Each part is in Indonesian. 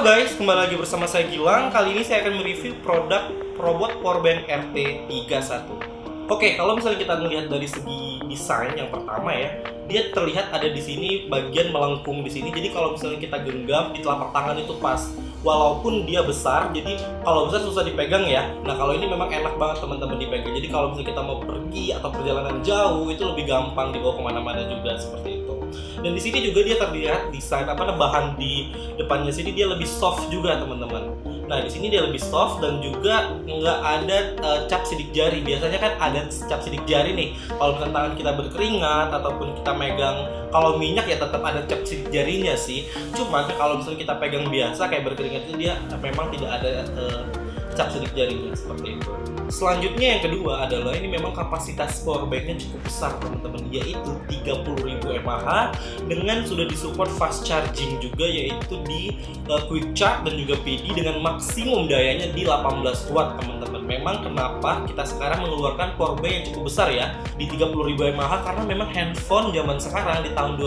guys, kembali lagi bersama saya Gilang. Kali ini saya akan mereview produk robot powerbank RT31. Oke, kalau misalnya kita melihat dari segi desain yang pertama ya, dia terlihat ada di sini bagian melengkung di sini. Jadi kalau misalnya kita genggam di telapak tangan itu pas. Walaupun dia besar, jadi kalau besar susah dipegang ya. Nah kalau ini memang enak banget teman-teman dipegang. Jadi kalau misalnya kita mau pergi atau perjalanan jauh itu lebih gampang dibawa kemana-mana juga seperti itu. Dan di sini juga dia terlihat desain bahan di depannya sini dia lebih soft juga teman-teman. Nah di sini dia lebih soft dan juga nggak ada cap sidik jari. Biasanya kan ada cap sidik jari nih. Kalau misalnya tangan kita berkeringat ataupun kita megang kalau minyak ya tetap ada cap sidik jarinya sih. Cuma kalau misalnya kita pegang biasa kayak berkeringat itu dia memang tidak ada cap sidik jarinya seperti itu. Selanjutnya yang kedua adalah ini memang kapasitas powerbanknya cukup besar teman-teman, yaitu 30.000 mAh dengan sudah disupport fast charging juga yaitu di quick charge dan juga PD dengan maksimum dayanya di 18 watt teman-teman. Memang kenapa kita sekarang mengeluarkan powerbank yang cukup besar ya di 30.000 mAh karena memang handphone zaman sekarang di tahun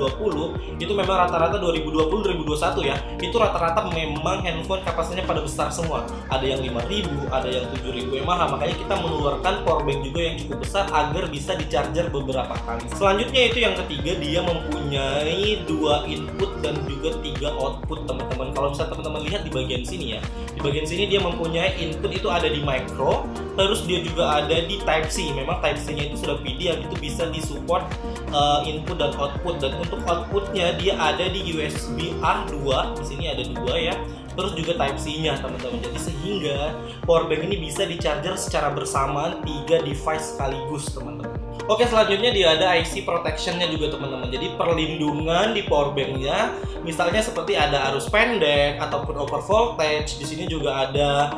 2020 itu memang rata-rata 2020-2021 ya itu rata-rata memang handphone kapasitasnya pada besar semua. Ada yang 5.000, ada yang 7.000 mAh. Makanya kita mengeluarkan powerbank juga yang cukup besar agar bisa di-charger beberapa kali. Selanjutnya itu yang ketiga, dia mempunyai 2 input dan juga 3 output teman-teman. Kalau misalnya teman-teman lihat di bagian sini ya, di bagian sini dia mempunyai input itu ada di micro, terus dia juga ada di type C. Memang type C nya itu sudah PD yang itu bisa disupport input dan output. Dan untuk outputnya dia ada di USB A2, di sini ada 2 ya. Terus juga Type C-nya teman-teman. Jadi sehingga powerbank ini bisa di-charger secara bersamaan 3 device sekaligus teman-teman. Oke, selanjutnya dia ada IC protection-nya juga teman-teman. Jadi perlindungan di powerbank-nya, misalnya seperti ada arus pendek ataupun over voltage. Di sini juga ada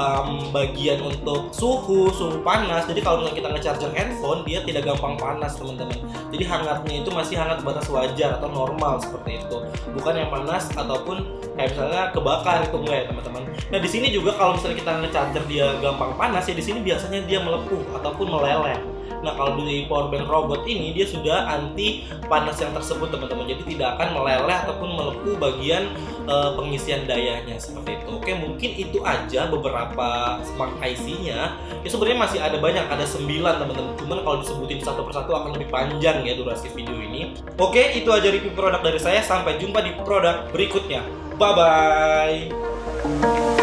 bagian untuk suhu panas. Jadi kalau misalnya kita nge-charger handphone, dia tidak gampang panas teman-teman. Jadi hangatnya itu masih hangat batas wajar atau normal seperti itu. Bukan yang panas ataupun kayak misalnya kebakar itu enggak ya teman-teman. Nah di sini juga kalau misalnya kita nge-charger dia gampang panas ya di sini biasanya dia melepuh ataupun meleleh. Nah kalau di powerbank robot ini dia sudah anti panas yang tersebut teman-teman. Jadi tidak akan meleleh ataupun melepuh bagian pengisian dayanya seperti itu. Oke, mungkin itu aja beberapa smart IC-nya. Ya sebenarnya masih ada banyak, ada 9 teman-teman. Cuman kalau disebutin satu persatu akan lebih panjang ya durasi video ini. Oke, itu aja review produk dari saya. Sampai jumpa di produk berikutnya. Bye bye.